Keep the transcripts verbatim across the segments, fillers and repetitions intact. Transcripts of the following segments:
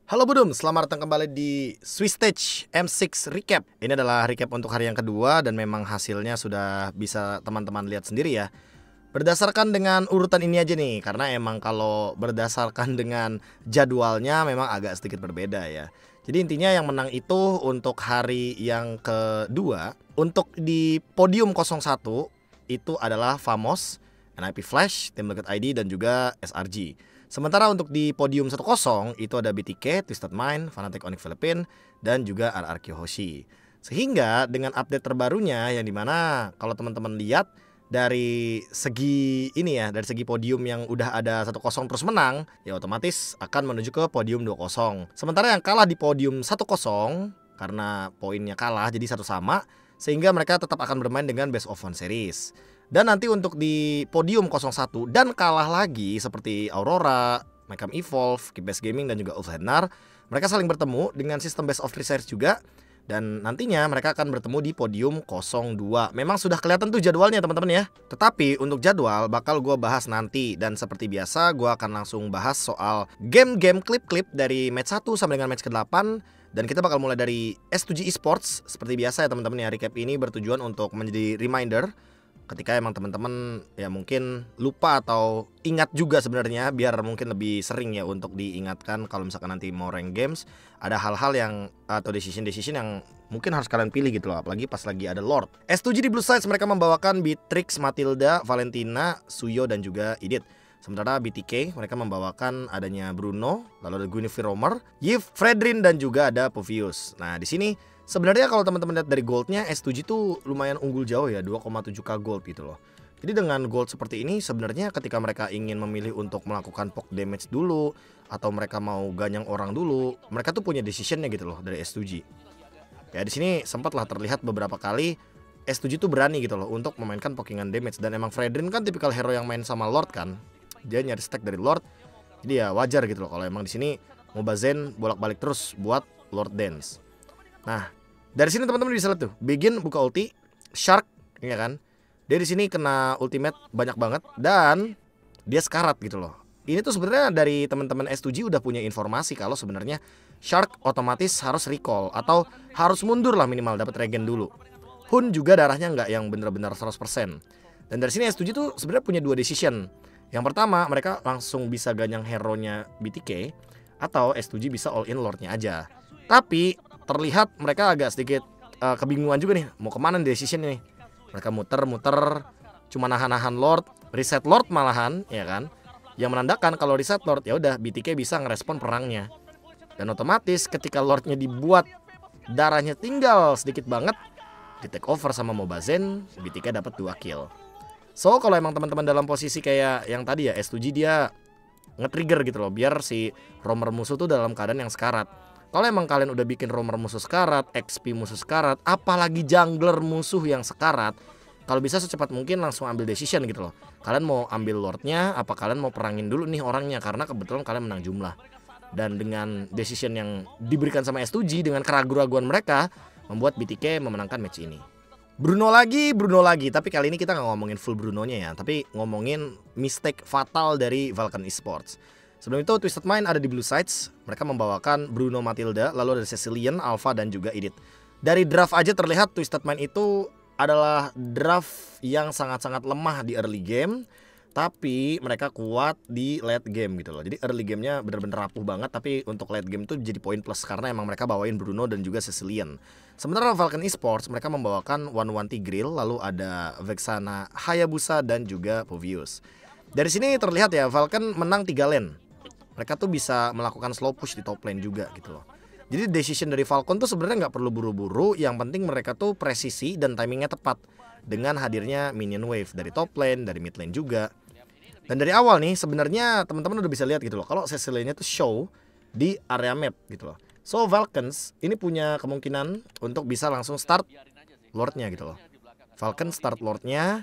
Halo Budum, selamat datang kembali di Swiss Stage M enam Recap. Ini adalah recap untuk hari yang kedua dan memang hasilnya sudah bisa teman-teman lihat sendiri ya. Berdasarkan dengan urutan ini aja nih, karena emang kalau berdasarkan dengan jadwalnya memang agak sedikit berbeda ya. Jadi intinya yang menang itu untuk hari yang kedua, untuk di podium nol satu itu adalah Famos, N I P Flash, Team Liquid I D dan juga S R G. Sementara untuk di podium satu kosong itu ada B T K, Twisted Mind, Fnatic Onyx Philippines, dan juga R R Q Hoshi. Sehingga dengan update terbarunya yang dimana kalau teman-teman lihat dari segi ini ya, dari segi podium yang udah ada satu kosong terus menang, ya otomatis akan menuju ke podium dua kosong. Sementara yang kalah di podium satu kosong karena poinnya kalah jadi satu sama, sehingga mereka tetap akan bermain dengan best of one series. Dan nanti untuk di podium nol satu dan kalah lagi seperti Aurora, Macam Evolve, Keybase Gaming dan juga Ulfhednar, mereka saling bertemu dengan sistem best of three series juga. Dan nantinya mereka akan bertemu di podium nol dua. Memang sudah kelihatan tuh jadwalnya teman-teman ya. Tetapi untuk jadwal bakal gue bahas nanti. Dan seperti biasa gue akan langsung bahas soal game-game klip-klip dari match satu sampai dengan match ke delapan. Dan kita bakal mulai dari S tujuh Esports. Seperti biasa ya teman-teman ya, recap ini bertujuan untuk menjadi reminder ketika emang teman-teman ya mungkin lupa atau ingat juga sebenarnya, biar mungkin lebih sering ya untuk diingatkan kalau misalkan nanti mau rank games ada hal-hal yang atau decision-decision yang mungkin harus kalian pilih gitu loh, apalagi pas lagi ada Lord. S tujuh di Blue Sides mereka membawakan Beatrix, Matilda, Valentina, Suyo dan juga Edith. Sementara B T K mereka membawakan adanya Bruno, lalu ada Guinevere Romer, Yves, Fredrin dan juga ada Povius. Nah, di sini sebenarnya kalau teman-teman lihat dari goldnya, S tujuh tuh lumayan unggul jauh ya, dua koma tujuh k gold gitu loh. Jadi dengan gold seperti ini sebenarnya ketika mereka ingin memilih untuk melakukan poke damage dulu atau mereka mau ganyang orang dulu, mereka tuh punya decisionnya gitu loh dari S tujuh. Ya di sini sempatlah terlihat beberapa kali S tujuh tuh berani gitu loh untuk memainkan pokingan damage, dan emang Fredrin kan tipikal hero yang main sama Lord kan. Dia nyari stack dari Lord. Jadi ya wajar gitu loh kalau emang di sini Mobazen bolak-balik terus buat Lord Dance. Nah, dari sini teman-teman bisa lihat tuh, Begin buka ulti, Shark, ya kan? Dia di sini kena ultimate banyak banget dan dia sekarat gitu loh. Ini tuh sebenarnya dari teman-teman S tujuh udah punya informasi kalau sebenarnya Shark otomatis harus recall atau harus mundur lah minimal dapat regen dulu. Hun juga darahnya nggak yang bener-bener seratus persen. Dan dari sini S tujuh tuh sebenarnya punya dua decision. Yang pertama, mereka langsung bisa ganyang hero-nya B T K atau S tujuh bisa all in Lord-nya aja. Tapi terlihat mereka agak sedikit uh, kebingungan juga nih, mau kemana nih decision ini. Mereka muter-muter, cuma nahan-nahan Lord, reset Lord malahan, ya kan? Yang menandakan kalau reset Lord ya udah B T K bisa ngerespon perangnya. Dan otomatis ketika Lord-nya dibuat darahnya tinggal sedikit banget, di take over sama Mobazen, B T K dapat dua kill. So kalau emang teman-teman dalam posisi kayak yang tadi ya, S tujuh dia nge-trigger gitu loh, biar si roamer musuh tuh dalam keadaan yang sekarat. Kalau emang kalian udah bikin roamer musuh sekarat, X P musuh sekarat, apalagi jungler musuh yang sekarat, kalau bisa secepat mungkin langsung ambil decision gitu loh. Kalian mau ambil Lordnya, apa kalian mau perangin dulu nih orangnya, karena kebetulan kalian menang jumlah. Dan dengan decision yang diberikan sama S tujuh dengan keraguan-keraguan mereka, membuat B T K memenangkan match ini. Bruno lagi, Bruno lagi, tapi kali ini kita nggak ngomongin full Brunonya ya, tapi ngomongin mistake fatal dari Vulcan Esports. Sebelum itu Twisted Mind ada di Blue Sides, mereka membawakan Bruno, Matilda, lalu ada Cecilian, Alpha dan juga Edith. Dari draft aja terlihat Twisted Mind itu adalah draft yang sangat-sangat lemah di early game, tapi mereka kuat di late game gitu loh. Jadi early gamenya bener-bener rapuh banget, tapi untuk late game itu jadi poin plus karena emang mereka bawain Bruno dan juga Cecilian. Sementara Vulcan Esports mereka membawakan satu satu Grill, lalu ada Vexana, Hayabusa dan juga Povius. Dari sini terlihat ya Vulcan menang tiga lane. Mereka tuh bisa melakukan slow push di top lane juga gitu loh. Jadi decision dari Falcon tuh sebenarnya nggak perlu buru-buru, yang penting mereka tuh presisi dan timingnya tepat dengan hadirnya minion wave dari top lane, dari mid lane juga. Dan dari awal nih sebenarnya teman-teman udah bisa lihat gitu loh, kalau Cecilianya tuh show di area map gitu loh. So Vulcans ini punya kemungkinan untuk bisa langsung start Lordnya gitu loh. Vulcan start Lordnya,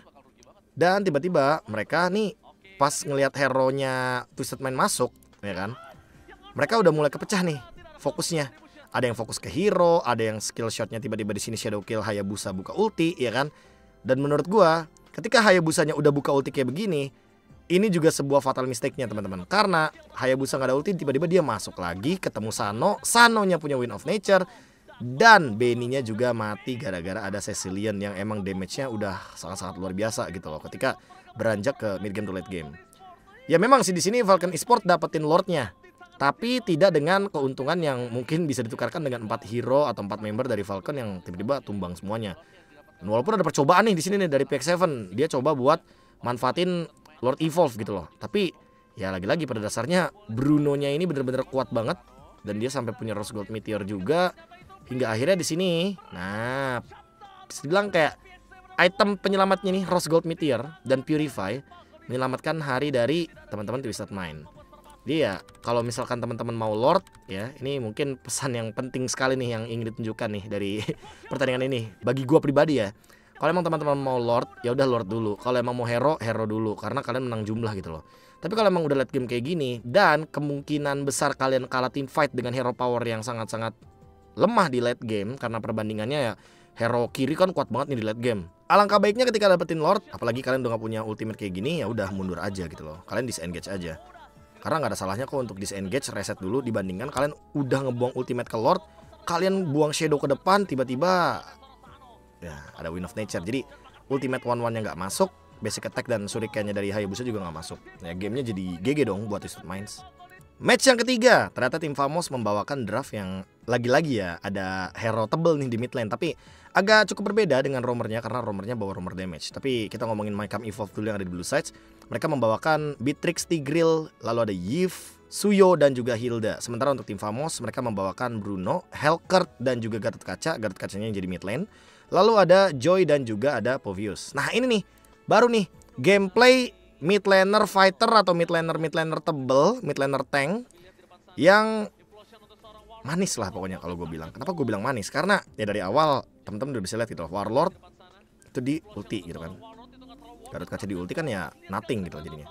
dan tiba-tiba mereka nih pas ngelihat hero-nya Twisted Mind masuk, ya kan? Mereka udah mulai kepecah nih fokusnya. Ada yang fokus ke hero, ada yang skill shotnya tiba-tiba di sini shadow kill Hayabusa buka ulti, ya kan? Dan menurut gua, ketika Hayabusanya udah buka ulti kayak begini, ini juga sebuah fatal mistake-nya teman-teman. Karena Hayabusa nggak ada ulti, tiba-tiba dia masuk lagi ketemu Sano. Sanonya punya Wind of Nature. Dan Benny-nya juga mati gara-gara ada Cecilion yang emang damage-nya udah sangat-sangat luar biasa gitu loh ketika beranjak ke mid game to late game. Ya memang sih di sini Falcon Esports dapetin Lord-nya, tapi tidak dengan keuntungan yang mungkin bisa ditukarkan dengan empat hero atau empat member dari Falcon yang tiba-tiba tumbang semuanya. Dan walaupun ada percobaan nih di sini nih dari P X tujuh, dia coba buat manfaatin Lord Evolve gitu loh. Tapi ya lagi-lagi pada dasarnya Bruno-nya ini bener-bener kuat banget dan dia sampai punya Rose Gold Meteor juga. Hingga akhirnya di sini, nah, bisa dibilang kayak item penyelamatnya nih Rose Gold Meteor dan Purify menyelamatkan hari dari teman-teman Twisted Mind. Jadi ya kalau misalkan teman-teman mau Lord ya, ini mungkin pesan yang penting sekali nih yang ingin ditunjukkan nih dari pertandingan ini. Bagi gua pribadi ya, kalau emang teman-teman mau Lord ya udah Lord dulu. Kalau emang mau hero, hero dulu karena kalian menang jumlah gitu loh. Tapi kalau emang udah late game kayak gini dan kemungkinan besar kalian kalah team fight dengan hero power yang sangat-sangat lemah di late game karena perbandingannya ya hero kiri kan kuat banget nih di late game. Alangkah baiknya ketika dapetin Lord, apalagi kalian udah gak punya ultimate kayak gini, ya udah mundur aja gitu loh. Kalian disengage aja. Karena nggak ada salahnya kok untuk disengage, reset dulu dibandingkan kalian udah ngebuang ultimate ke Lord, kalian buang shadow ke depan, tiba-tiba ya ada Wind of Nature. Jadi ultimate one one nya nggak masuk, basic attack dan shurikennya dari Hayabusa juga nggak masuk. Ya gamenya jadi G G dong buat Twisted Minds. Match yang ketiga, ternyata tim Famos membawakan draft yang lagi-lagi ya ada hero tebel nih di mid lane, tapi agak cukup berbeda dengan roamernya karena roamernya bawa roamer damage. Tapi kita ngomongin Mycam Evolve dulu yang ada di Blue Sides. Mereka membawakan Beatrix, Tigreal, lalu ada Yves, Suyo dan juga Hilda. Sementara untuk tim Famos mereka membawakan Bruno, Helkert dan juga Gatot-Kaca. Gatot-Kacanya yang jadi mid lane. Lalu ada Joy dan juga ada Povius. Nah ini nih baru nih gameplay mid laner fighter atau mid laner mid laner tebel, mid laner tank yang manis lah pokoknya kalau gue bilang. Kenapa gue bilang manis? Karena ya dari awal temen-temen udah bisa lihat gitu loh, Warlord itu di ulti gitu kan, Gatot-Kaca di ulti kan ya nothing gitu jadinya.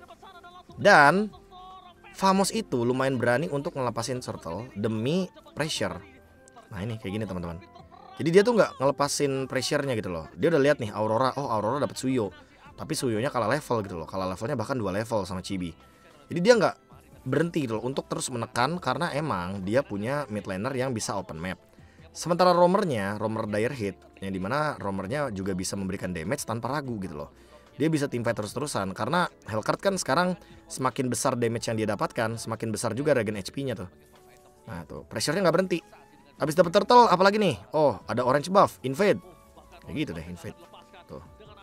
Dan Famos itu lumayan berani untuk ngelepasin turtle demi pressure. Nah ini kayak gini teman-teman. Jadi dia tuh nggak ngelepasin pressure-nya gitu loh. Dia udah lihat nih Aurora, oh Aurora dapat Suyo, tapi Suyonya kalah level gitu loh. Kalah levelnya bahkan dua level sama Chibi. Jadi dia nggak berhenti gitu loh untuk terus menekan karena emang dia punya mid laner yang bisa open map. Sementara roamernya, roamer Dire Hit, yang dimana roamernya juga bisa memberikan damage tanpa ragu gitu loh. Dia bisa teamfight terus-terusan karena Helkert kan sekarang semakin besar damage yang dia dapatkan, semakin besar juga regen H P-nya tuh. Nah tuh, pressure-nya nggak berhenti. Habis dapet turtle, apalagi nih? Oh, ada orange buff, invade. Kayak gitu deh, invade. Tuh.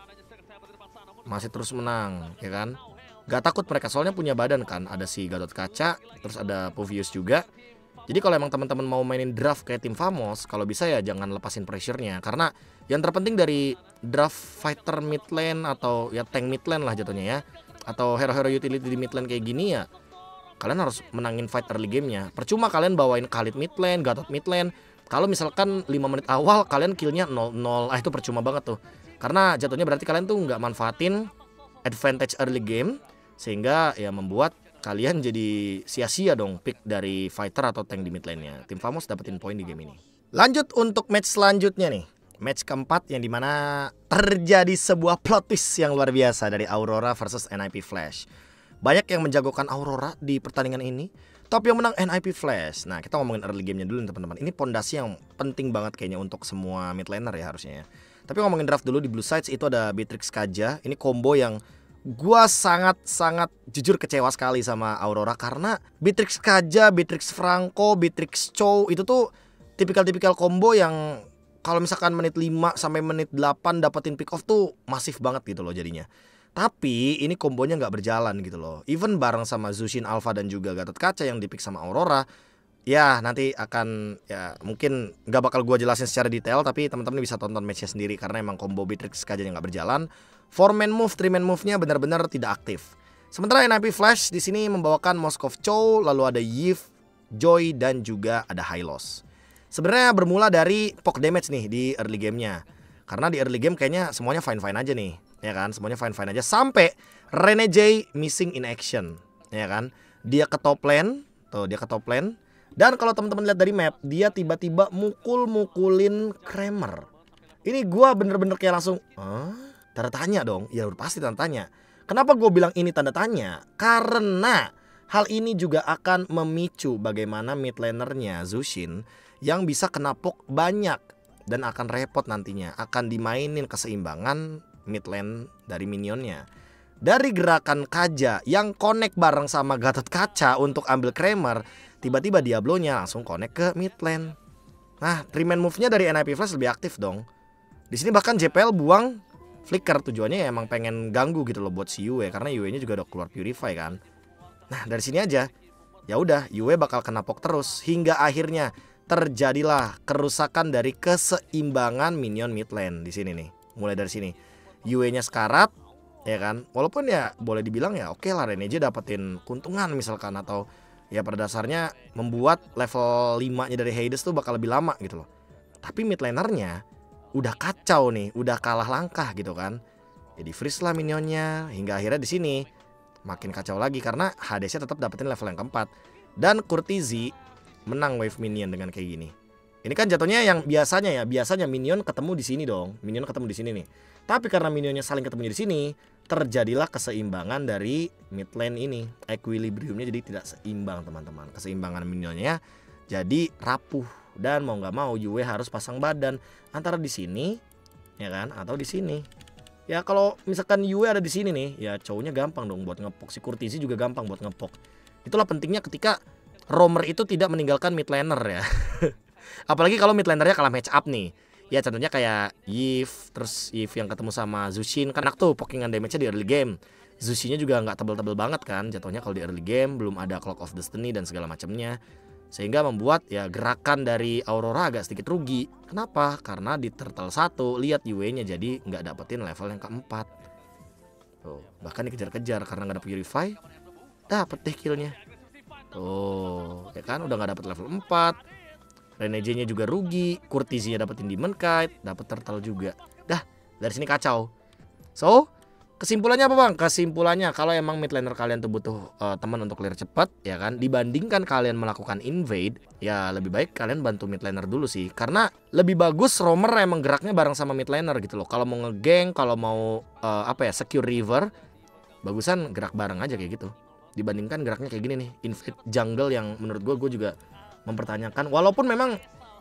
Masih terus menang, ya kan? Gak takut mereka, soalnya punya badan kan. Ada si Gatot-Kaca, terus ada Povius juga. Jadi kalau emang teman-teman mau mainin draft kayak tim Famos, kalau bisa ya jangan lepasin pressure-nya. Karena yang terpenting dari draft fighter mid lane atau ya tank mid lane lah jatuhnya ya, atau hero-hero utility di mid lane kayak gini ya, kalian harus menangin fight early gamenya. Percuma kalian bawain Khalid mid lane, Gatot mid lane, kalau misalkan lima menit awal kalian killnya nol nol, ah itu percuma banget tuh. Karena jatuhnya berarti kalian tuh nggak manfaatin advantage early game, sehingga ya membuat kalian jadi sia-sia dong pick dari fighter atau tank di mid lane-nya. Tim Famos dapetin poin di game ini. Lanjut untuk match selanjutnya nih. Match keempat yang dimana terjadi sebuah plot twist yang luar biasa dari Aurora versus N I P Flash. Banyak yang menjagokan Aurora di pertandingan ini, tapi yang menang N I P Flash. Nah kita ngomongin early game-nya dulu nih teman-teman. Ini pondasi yang penting banget kayaknya untuk semua mid laner ya harusnya ya. Tapi ngomongin draft dulu di Blue Sides itu ada Beatrix Kaja. Ini combo yang gua sangat-sangat jujur kecewa sekali sama Aurora karena Beatrix Kaja, Beatrix Franco, Beatrix Chow itu tuh tipikal-tipikal combo yang kalau misalkan menit lima sampai menit delapan dapetin pick off tuh masif banget gitu loh jadinya. Tapi ini kombonya nggak berjalan gitu loh. Even bareng sama Zushin Alpha dan juga Gatot-Kaca yang dipick sama Aurora, ya nanti akan ya mungkin nggak bakal gua jelasin secara detail, tapi teman-teman bisa tonton matchnya sendiri karena emang combo Beatrix Kaja yang nggak berjalan. four man move, three man move-nya benar-benar tidak aktif. Sementara N I P Flash di sini membawakan Moskov Chow, lalu ada Yves, Joy dan juga ada Hylos. Sebenarnya bermula dari poke damage nih di early game-nya. Karena di early game kayaknya semuanya fine-fine aja nih, ya kan? Semuanya fine-fine aja sampai Rene J missing in action, ya kan? Dia ke top lane, tuh dia ke top lane. Dan kalau teman-teman lihat dari map, dia tiba-tiba mukul-mukulin Kramer. Ini gua bener-bener kayak langsung, "Hah? Tanda tanya dong." Ya udah pasti tanda tanya. Kenapa gue bilang ini tanda tanya? Karena hal ini juga akan memicu bagaimana mid lanernya Zushin yang bisa kena poke banyak dan akan repot nantinya, akan dimainin keseimbangan mid lane dari minionnya. Dari gerakan Kaja yang connect bareng sama Gatot Kaca untuk ambil Kramer, tiba-tiba Diablo-nya langsung connect ke mid lane. Nah, three man move-nya dari N I P Flash lebih aktif dong. Di sini bahkan J P L buang flicker, tujuannya ya emang pengen ganggu gitu loh buat si Yue, karena Yue-nya juga udah keluar Purify kan. Nah, dari sini aja ya udah Yue bakal kena poke terus hingga akhirnya terjadilah kerusakan dari keseimbangan minion mid lane di sini nih. Mulai dari sini. Yue-nya sekarat ya kan. Walaupun ya boleh dibilang ya oke lah Renege dapetin keuntungan misalkan, atau ya pada dasarnya membuat level lima-nya dari Hades tuh bakal lebih lama gitu loh. Tapi mid lanernya udah kacau nih, udah kalah langkah gitu kan. Jadi freeze lah minionnya hingga akhirnya di sini makin kacau lagi karena Hadesnya tetap dapetin level yang keempat. Dan Courtesy menang wave minion dengan kayak gini. Ini kan jatuhnya yang biasanya ya, biasanya minion ketemu di sini dong. Minion ketemu di sini nih. Tapi karena minionnya saling ketemu di sini, terjadilah keseimbangan dari mid lane ini. Equilibriumnya jadi tidak seimbang teman-teman. Keseimbangan minionnya jadi rapuh dan mau nggak mau Yue harus pasang badan antara di sini ya kan atau di sini. Ya kalau misalkan Yue ada di sini nih, ya cowoknya gampang dong buat ngepok. Si Courtesy juga gampang buat ngepok. Itulah pentingnya ketika roamer itu tidak meninggalkan mid laner ya. Apalagi kalau mid lanernya kalah match up nih. Ya contohnya kayak Yves, terus Yves yang ketemu sama Zushin kan enak tuh pokingan damage-nya di early game. Zushinya juga nggak tebel-tebel banget kan jatuhnya kalau di early game, belum ada Clock of Destiny dan segala macamnya. Sehingga membuat ya gerakan dari Aurora agak sedikit rugi. Kenapa? Karena di turtle satu lihat Yue-nya jadi nggak dapetin level yang keempat. Tuh, bahkan dikejar-kejar karena nggak dapet Purify, dapet deh killnya. Tuh, ya kan udah nggak dapet level empat. Renege-nya juga rugi, Courtesy-nya dapetin Demon Kite, dapet turtle juga. Dah, dari sini kacau. So, kesimpulannya apa bang? Kesimpulannya kalau emang mid laner kalian tuh butuh uh, teman untuk clear cepat ya kan, dibandingkan kalian melakukan invade, ya lebih baik kalian bantu mid laner dulu sih. Karena lebih bagus roamer emang geraknya bareng sama mid laner gitu loh. Kalau mau ngegeng, kalau mau uh, apa ya, secure river, bagusan gerak bareng aja kayak gitu. Dibandingkan geraknya kayak gini nih, invade jungle yang menurut gue gue juga mempertanyakan. Walaupun memang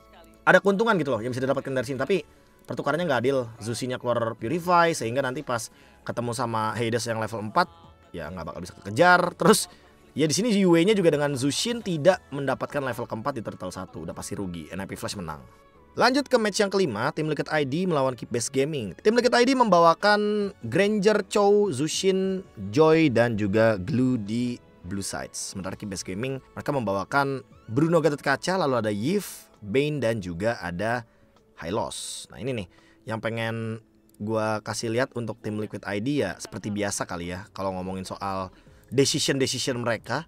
ada keuntungan gitu loh yang bisa didapatkan dari sini, tapi pertukarannya nggak adil. Zushi-nya keluar Purify sehingga nanti pas ketemu sama Hades yang level empat ya nggak bakal bisa kekejar. Terus ya di sini Yue-nya juga dengan Zushin tidak mendapatkan level keempat di turtle satu, udah pasti rugi. N I P Flash menang. Lanjut ke match yang kelima, tim Liquid I D melawan Keep Base Gaming. Tim Liquid I D membawakan Granger, Chow, Zushin, Joy dan juga Glue di Blue Sides. Sementara Keep Base Gaming mereka membawakan Bruno Gatot Kaca, lalu ada Yves, Bane dan juga ada Hylos. Nah ini nih yang pengen gua kasih lihat untuk tim Liquid I D ya, seperti biasa kali ya kalau ngomongin soal decision-decision mereka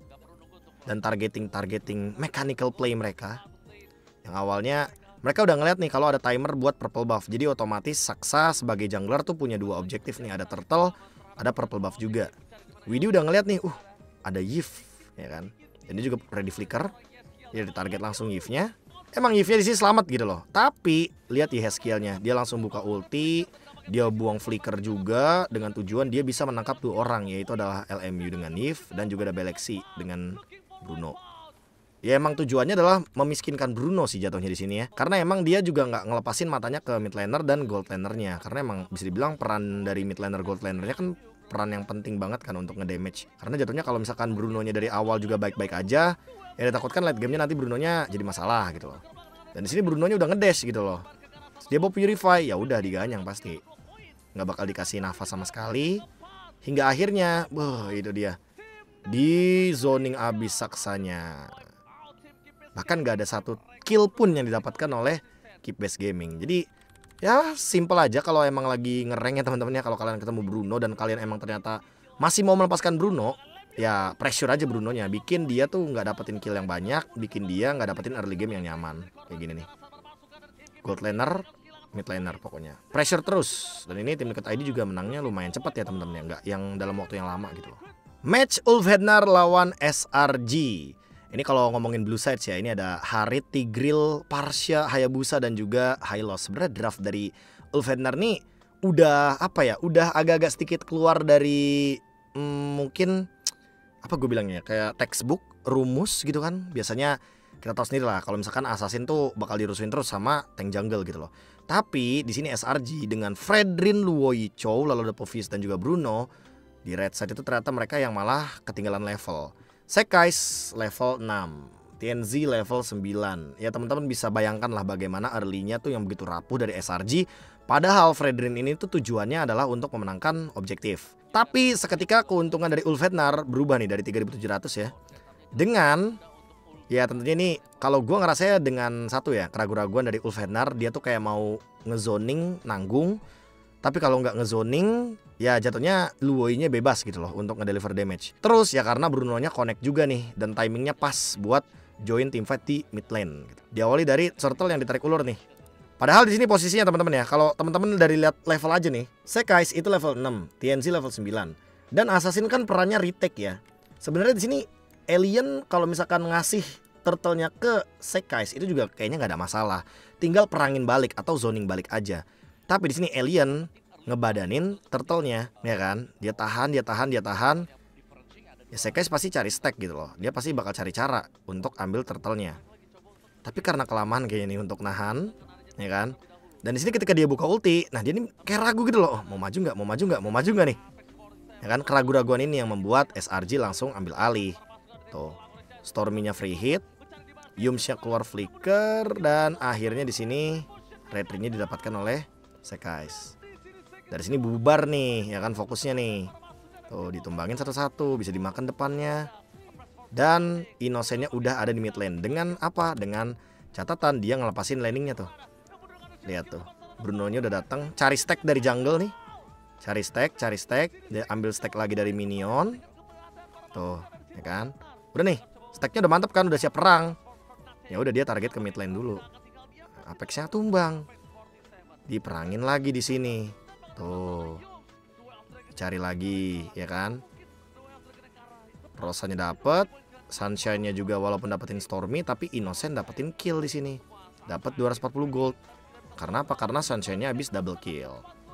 dan targeting-targeting mechanical play mereka. Yang awalnya mereka udah ngeliat nih kalau ada timer buat purple buff. Jadi otomatis Saksa sebagai jungler tuh punya dua objektif nih, ada turtle, ada purple buff juga. Widi udah ngeliat nih, uh ada Yves ya kan. Dan dia juga ready flicker. Dia ditarget langsung Yves-nya. Emang Yves-nya di sini selamat gitu loh. Tapi lihat Yehezkiel-nya, dia langsung buka ulti, dia buang flicker juga dengan tujuan dia bisa menangkap dua orang, yaitu adalah L M U dengan Yves dan juga ada Belexi dengan Bruno. Ya emang tujuannya adalah memiskinkan Bruno sih jatuhnya di sini ya. Karena emang dia juga nggak ngelepasin matanya ke mid laner dan gold lanernya. Karena emang bisa dibilang peran dari mid laner gold lanernya kan peran yang penting banget kan untuk ngedamage. Karena jatuhnya kalau misalkan Bruno-nya dari awal juga baik-baik aja, ya ditakutkan late game-nya nanti Bruno-nya jadi masalah gitu loh. Dan di sini Bruno-nya udah ngedash gitu loh. Dia bawa Purify, ya udah diganyang pasti. Nggak bakal dikasih nafas sama sekali. Hingga akhirnya, wah itu dia. Di zoning abis Saksanya. Bahkan nggak ada satu kill pun yang didapatkan oleh Keep Base Gaming. Jadi ya simple aja kalau emang lagi ngereng ya teman-teman ya. Kalau kalian ketemu Bruno dan kalian emang ternyata masih mau melepaskan Bruno, ya pressure aja Brunonya, bikin dia tuh nggak dapetin kill yang banyak, bikin dia nggak dapetin early game yang nyaman kayak gini nih. Gold laner, mid laner pokoknya pressure terus. Dan ini tim Liquid I D juga menangnya lumayan cepat ya teman-teman ya, nggak yang dalam waktu yang lama gitu loh. Match Ulfhednar lawan S R G. Ini kalau ngomongin Blue Sides ya, ini ada Harit, Tigreal, Parsha, Hayabusa dan juga Hylos. Sebenarnya draft dari Ulfhednar nih udah apa ya, udah agak-agak sedikit keluar dari hmm, mungkin apa gue bilangnya, kayak textbook, rumus gitu kan. Biasanya kita tahu sendiri lah kalau misalkan assassin tuh bakal dirusuhin terus sama tank jungle gitu loh. Tapi di sini S R G dengan Fredrin, Luoyi Chow, lalu ada Povis dan juga Bruno di red side itu ternyata mereka yang malah ketinggalan level. Sekais level enam, T N Z level sembilan. Ya teman-teman bisa bayangkan lah bagaimana early-nya tuh yang begitu rapuh dari S R G. Padahal Fredrin ini tuh tujuannya adalah untuk memenangkan objektif. Tapi seketika keuntungan dari Ulfhednar berubah nih dari tiga ribu tujuh ratus ya. Dengan ya tentunya ini kalau gue ngerasa dengan satu ya keraguan-raguan dari Ulfhednar, dia tuh kayak mau ngezoning nanggung. Tapi kalau nggak ngezoning ya jatuhnya Luoyi-nya bebas gitu loh untuk ngedeliver damage. Terus ya karena Bruno-nya connect juga nih dan timingnya pas buat join teamfight di mid lane gitu. Diawali dari turtle yang ditarik ulur nih. Padahal di sini posisinya teman-teman ya, kalau teman-teman dari lihat level aja nih, Sekais itu level enam, T N Z level sembilan. Dan Assassin kan perannya retake ya. Sebenarnya di sini Alien kalau misalkan ngasih turtle-nya ke Sekais itu juga kayaknya nggak ada masalah. Tinggal perangin balik atau zoning balik aja. Tapi di sini Alien ngebadanin turtle-nya, ya kan? Dia tahan, dia tahan, dia tahan. Ya Sekais pasti cari stack gitu loh. Dia pasti bakal cari cara untuk ambil turtle-nya. Tapi karena kelamaan kayaknya nih untuk nahan, ya kan? Dan di sini ketika dia buka ulti, nah dia ini kayak ragu gitu loh. Oh, mau maju nggak? Mau maju nggak? Mau maju nggak nih? Ya kan? Keraguan-raguan ini yang membuat S R G langsung ambil alih. Tuh, Stormy-nya free hit, Yumsha keluar flicker, dan akhirnya di sini red ring-nya didapatkan oleh Sekais. Dari sini bubar nih, ya kan fokusnya nih. Tuh ditumbangin satu-satu, bisa dimakan depannya. Dan Innocent-nya udah ada di mid lane. Dengan apa? Dengan catatan dia ngelepasin landingnya tuh. Lihat tuh, Bruno-nya udah datang, cari stack dari jungle nih. Cari stack, cari stack, dia ambil stack lagi dari minion. Tuh, ya kan? Udah nih, stacknya udah mantep kan, udah siap perang. Ya udah dia target ke mid lane dulu. Apex-nya tumbang. Diperangin lagi di sini. Tuh. Cari lagi, ya kan? Rosanya dapet, Sunshine-nya juga walaupun dapetin Stormy, tapi Innocent dapetin kill di sini. Dapat dua ratus empat puluh gold. Karena apa? Karena Sunshine-nya habis double kill.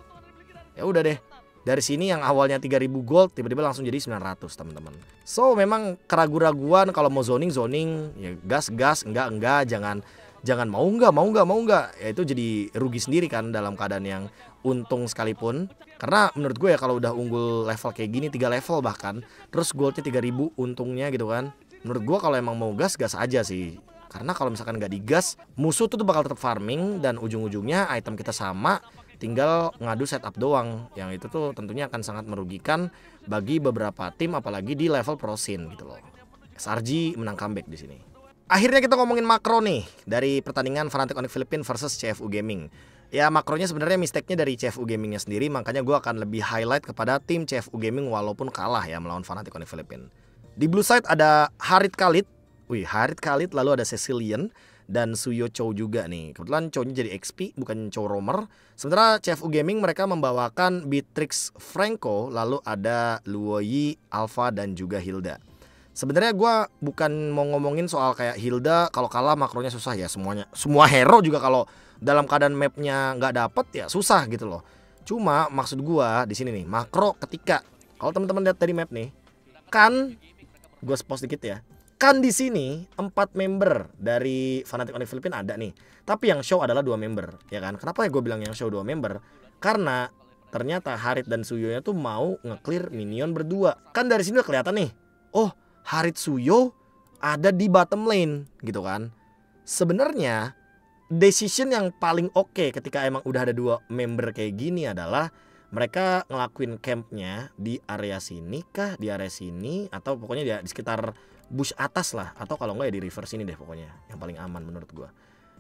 Ya udah deh. Dari sini yang awalnya tiga ribu gold tiba-tiba langsung jadi sembilan ratus, teman-teman. So, memang keraguan-raguan kalau mau zoning zoning, ya gas gas, enggak enggak, jangan jangan mau enggak, mau enggak, mau enggak. Ya itu jadi rugi sendiri kan dalam keadaan yang untung sekalipun. Karena menurut gue ya kalau udah unggul level kayak gini, tiga level bahkan, terus goldnya tiga ribu untungnya gitu kan. Menurut gue kalau emang mau gas, gas aja sih. Karena kalau misalkan nggak digas, musuh tuh, tuh bakal tetap farming dan ujung-ujungnya item kita sama, tinggal ngadu setup doang. Yang itu tuh tentunya akan sangat merugikan bagi beberapa tim, apalagi di level pro scene gitu loh. S R G menang comeback di sini. Akhirnya kita ngomongin makro nih dari pertandingan Fnatic Onyx Philippines versus C F U Gaming. Ya makronya sebenarnya mistake-nya dari C F U Gamingnya sendiri, makanya gue akan lebih highlight kepada tim C F U Gaming walaupun kalah ya melawan Fnatic Onyx Philippines. Di blue side ada Harit Khalid, wih Harit Khalid, lalu ada Cecilian dan Suyo Chow juga nih. Kebetulan Chow-nya jadi X P bukan Chow Roamer. Sementara C F U Gaming mereka membawakan Beatrix Franco, lalu ada Luoyi, Alpha dan juga Hilda. Sebenarnya gue bukan mau ngomongin soal kayak Hilda kalau kalah makronya susah ya, semuanya. Semua hero juga kalau dalam keadaan mapnya nggak dapet ya susah gitu loh. Cuma maksud gue di sini nih makro ketika kalau teman-teman lihat dari map nih, kan gue post dikit ya. Kan di sini empat member dari Fnatic Onyx Philippines ada nih. Tapi yang show adalah dua member, ya kan? Kenapa ya gue bilang yang show dua member? Karena ternyata Harit dan Suyo-nya tuh mau nge-clear minion berdua. Kan dari sini udah kelihatan nih. Oh, Harit Suyo ada di bottom lane gitu kan. Sebenarnya decision yang paling oke okay ketika emang udah ada dua member kayak gini adalah mereka ngelakuin campnya di area sini kah, di area sini, atau pokoknya di, di sekitar bush atas lah, atau kalau enggak ya di river sini deh pokoknya, yang paling aman menurut gua.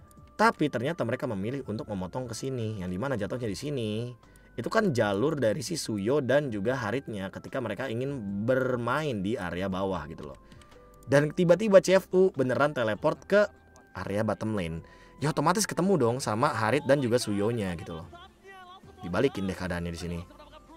Tapi ternyata mereka memilih untuk memotong ke sini, yang dimana jatuhnya di sini itu kan jalur dari si Suyo dan juga Haritnya ketika mereka ingin bermain di area bawah gitu loh. Dan tiba-tiba C F U beneran teleport ke area bottom lane. Ya otomatis ketemu dong sama Harit dan juga Suyonya gitu loh. Dibalikin deh keadaannya di sini.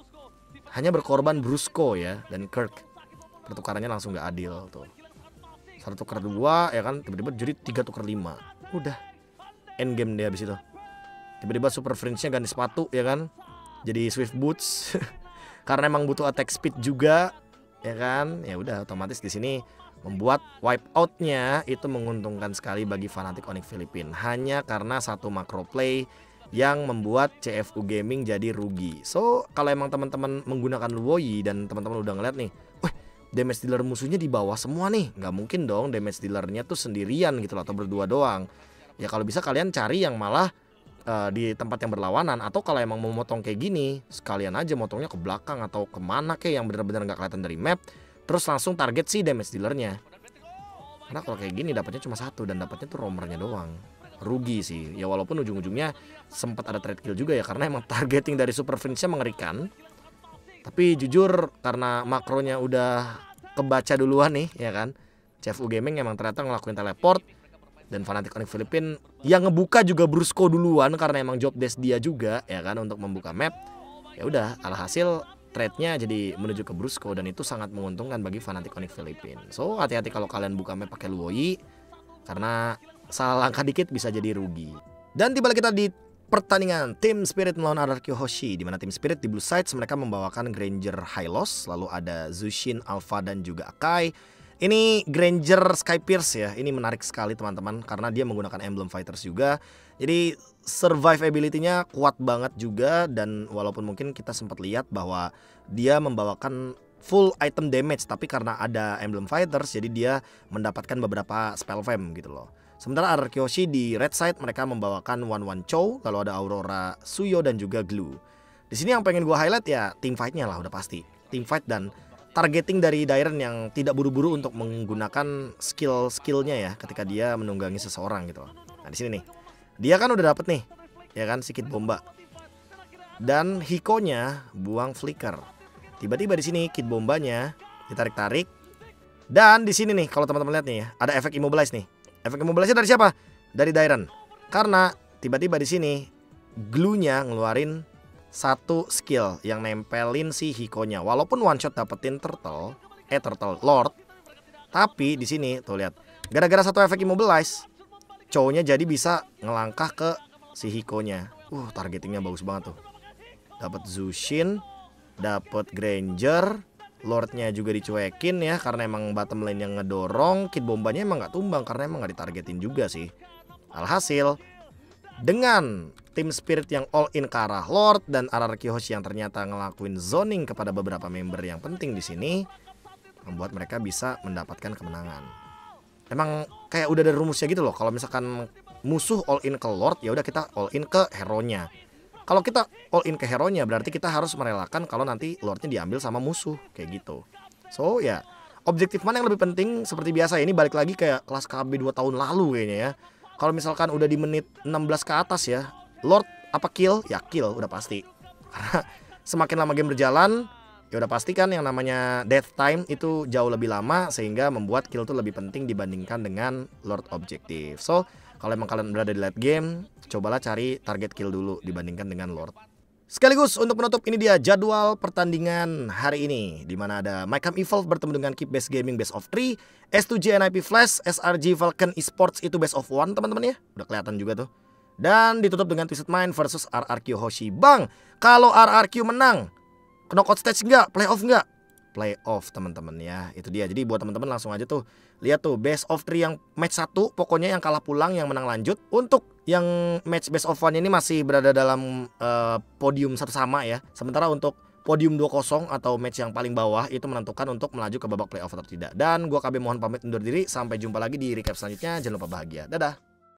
Hanya berkorban Brusco ya dan Kirk. Pertukarannya langsung nggak adil tuh. Satu tuker dua ya kan, tiba-tiba jadi tiga tuker lima. Udah end game dia habis itu. Tiba-tiba Super Fringe-nya ganti sepatu ya kan. Jadi Swift Boots. Karena emang butuh attack speed juga. ya kan? Ya udah otomatis di sini membuat wipe out-nya itu menguntungkan sekali bagi Fnatic Onyx Philippines hanya karena satu macro play yang membuat C F U Gaming jadi rugi. So kalau emang teman-teman menggunakan Luoyi dan teman-teman udah ngeliat nih, wah damage dealer musuhnya di bawah semua nih, nggak mungkin dong damage dealernya tuh sendirian gitu loh, atau berdua doang. Ya kalau bisa kalian cari yang malah uh, di tempat yang berlawanan, atau kalau emang mau motong kayak gini sekalian aja motongnya ke belakang atau kemana kayak yang benar-benar nggak kelihatan dari map, terus langsung target si damage dealernya. Karena kalau kayak gini dapatnya cuma satu dan dapatnya tuh roamernya doang. Rugi sih ya, walaupun ujung-ujungnya sempat ada trade kill juga ya, karena emang targeting dari Super Prince-nya mengerikan. Tapi jujur karena makronya udah kebaca duluan nih ya kan, C F U Gaming emang ternyata ngelakuin teleport. Dan Fnatic Onyx Philippines yang ngebuka juga Brusco duluan karena emang job desk dia juga ya kan untuk membuka map. Ya udah, alhasil trade-nya jadi menuju ke Brusco dan itu sangat menguntungkan bagi Fnatic Onyx Philippines. So hati-hati kalau kalian buka map pakai Luoyi, karena salah langkah dikit bisa jadi rugi. Dan tiba kita di pertandingan Team Spirit melawan R R Q Hoshi, di mana Team Spirit di blue sides mereka membawakan Granger Hylos, lalu ada Zushin, Alpha dan juga Akai. Ini Granger Skypierce ya, ini menarik sekali teman-teman karena dia menggunakan Emblem Fighters juga. Jadi survivability-nya kuat banget juga, dan walaupun mungkin kita sempat lihat bahwa dia membawakan full item damage, tapi karena ada Emblem Fighters jadi dia mendapatkan beberapa spell fam gitu loh. Sementara R R Q Hoshi di red side mereka membawakan One One Chow, lalu ada Aurora, Suyo dan juga Glue. Di sini yang pengen gua highlight ya team fight-nya lah, udah pasti. Team fight dan targeting dari Dairen yang tidak buru-buru untuk menggunakan skill-skillnya ya ketika dia menunggangi seseorang gitu. Nah di sini nih, dia kan udah dapet nih, ya kan, si Kid Bomba. Dan Hiko-nya buang flicker. Tiba-tiba di sini Kid Bombanya ditarik-tarik. Dan di sini nih kalau teman-teman lihat nih ya, ada efek immobilize nih. Efek immobilize dari siapa? Dari Dairen. Karena tiba-tiba di sini Glue-nya ngeluarin satu skill yang nempelin si Hiko-nya. Walaupun one shot dapetin turtle, eh turtle lord, tapi di sini tuh lihat, gara-gara satu efek immobilize, Chow-nya jadi bisa ngelangkah ke si Hiko-nya. Uh, targetingnya bagus banget tuh. Dapat Zushin, dapat Granger, Lordnya juga dicuekin ya karena emang bottom lane yang ngedorong. Kid Bombanya emang nggak tumbang karena emang nggak ditargetin juga sih. Alhasil dengan Team Spirit yang all in ke arah Lord dan R R Q Hoshi yang ternyata ngelakuin zoning kepada beberapa member yang penting di sini, membuat mereka bisa mendapatkan kemenangan. Emang kayak udah ada rumusnya gitu loh. Kalau misalkan musuh all in ke Lord, ya udah kita all in ke hero-nya. Kalau kita all in ke hero-nya berarti kita harus merelakan kalau nanti Lordnya diambil sama musuh kayak gitu. So ya, objektif mana yang lebih penting? Seperti biasa ini balik lagi kayak kelas K B dua tahun lalu kayaknya ya. Kalau misalkan udah di menit enam belas ke atas ya, Lord apa kill? Ya kill udah pasti. Karena semakin lama game berjalan, ya udah pasti kan yang namanya death time itu jauh lebih lama, sehingga membuat kill tuh lebih penting dibandingkan dengan Lord objektif. So kalau emang kalian berada di late game, cobalah cari target kill dulu dibandingkan dengan Lord. Sekaligus untuk menutup, ini dia jadwal pertandingan hari ini, di mana ada Mycam Evolve bertemu dengan Keep Best Gaming best of three, S two J N I P Flash, S R G Falcon Esports itu best of one teman-teman ya. Udah kelihatan juga tuh. Dan ditutup dengan Twisted Mind versus R R Q Hoshi. Bang, kalau R R Q menang, knockout stage enggak? Playoff enggak? Playoff teman-teman ya. Itu dia. Jadi buat teman-teman langsung aja tuh lihat tuh best of three yang match satu, pokoknya yang kalah pulang, yang menang lanjut. Untuk yang match best of one ini masih berada dalam uh, podium satu sama ya. Sementara untuk podium dua kosong atau match yang paling bawah itu menentukan untuk melaju ke babak playoff atau tidak. Dan gua K B mohon pamit undur diri. Sampai jumpa lagi di recap selanjutnya. Jangan lupa bahagia. Dadah.